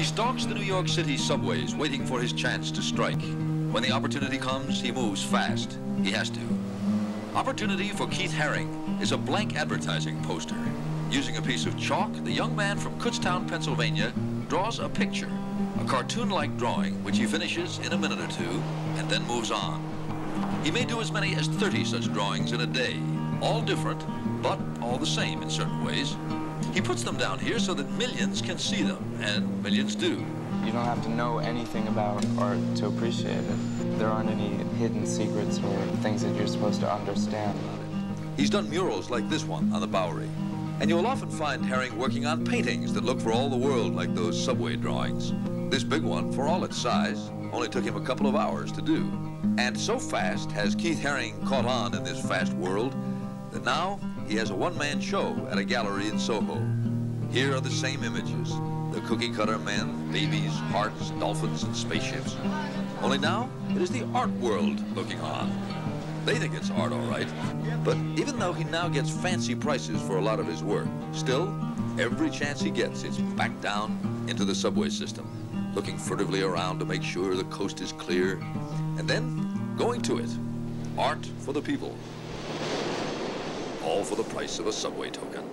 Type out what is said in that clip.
He stalks the New York City subways, waiting for his chance to strike. When the opportunity comes, he moves fast. He has to. Opportunity for Keith Haring is a blank advertising poster. Using a piece of chalk, the young man from Kutztown, Pennsylvania, draws a picture, a cartoon-like drawing, which he finishes in a minute or two, and then moves on. He may do as many as 30 such drawings in a day, all different, but all the same in certain ways. He puts them down here so that millions can see them, and millions do. You don't have to know anything about art to appreciate it. There aren't any hidden secrets or things that you're supposed to understand. He's done murals like this one on the Bowery. And you'll often find Haring working on paintings that look for all the world like those subway drawings. This big one, for all its size, only took him a couple of hours to do. And so fast has Keith Haring caught on in this fast world that now he has a one-man show at a gallery in Soho. Here are the same images. The cookie-cutter men, babies, hearts, dolphins, and spaceships. Only now, it is the art world looking on. They think it's art, all right. But even though he now gets fancy prices for a lot of his work, still, every chance he gets, it's back down into the subway system, looking furtively around to make sure the coast is clear, and then going to it. Art for the people. All for the price of a subway token.